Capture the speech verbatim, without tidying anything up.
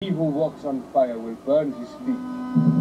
He who walks on fire will burn his feet.